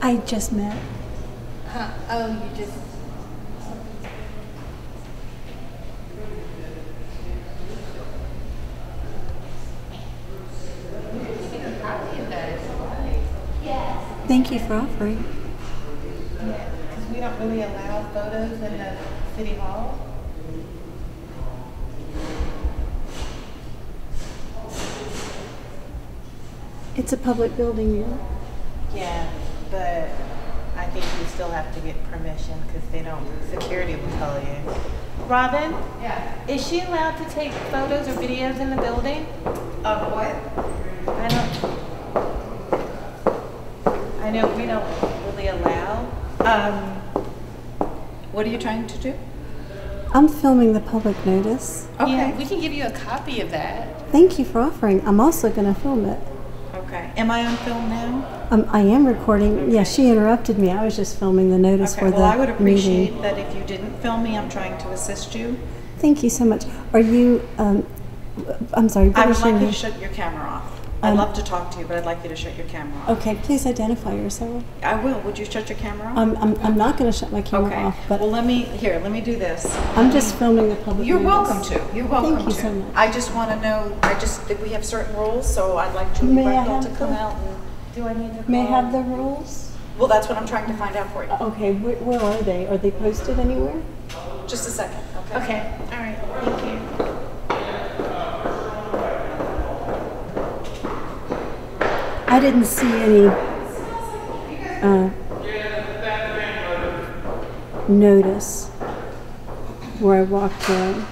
I just met. Oh, you just... Thank you for offering. Yeah, because we don't really allow photos in the City Hall. It's a public building, yeah. Yeah, but I think you still have to get permission because they don't, security will tell you. Robyn? Yeah. Is she allowed to take photos or videos in the building? Of what? I know we don't really allow. What are you trying to do? I'm filming the public notice. Okay. Yeah, we can give you a copy of that. Thank you for offering. I'm also going to film it. Okay. Am I on film now? I am recording. Okay. Yeah, she interrupted me. I was just filming the notice for the meeting. Well, I would appreciate that if you didn't film me. I'm trying to assist you. Thank you so much. Are you, I'm sorry. I would like you to shut your camera off. I'd love to talk to you, but I'd like you to shut your camera off. Okay, please identify yourself. I will. Would you shut your camera off? I'm not going to shut my camera off. But well, let me do this. I'm just filming the public You're notice. welcome to. You're welcome Thank you so much. I just want to know, that we have certain rules, so I'd like Julie Brechtel to come out and... Do I need to call? May I have the rules? Well, that's what I'm trying to find out for you. Okay, where are they? Are they posted anywhere? Just a second, okay? Okay, all right, thank you. I didn't see any notice where I walked in.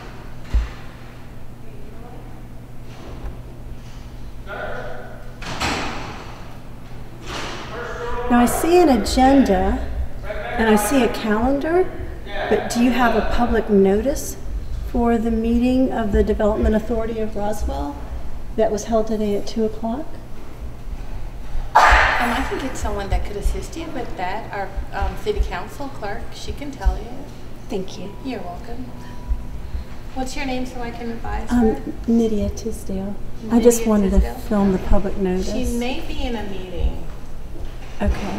Now I see an agenda and I see a calendar, but do you have a public notice for the meeting of the Development Authority of Roswell that was held today at 2 o'clock? I can get someone that could assist you with that. Our city council clerk, she can tell you. Thank you. You're welcome. What's your name so I can advise her? Nydia Tisdale. I just wanted to film the public notice. She may be in a meeting. Okay.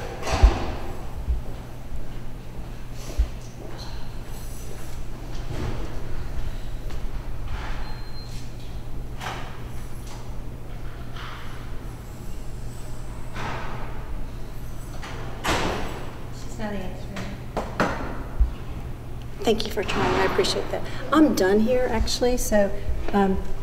Not answering. Thank you for trying. I appreciate that. I'm done here, actually, so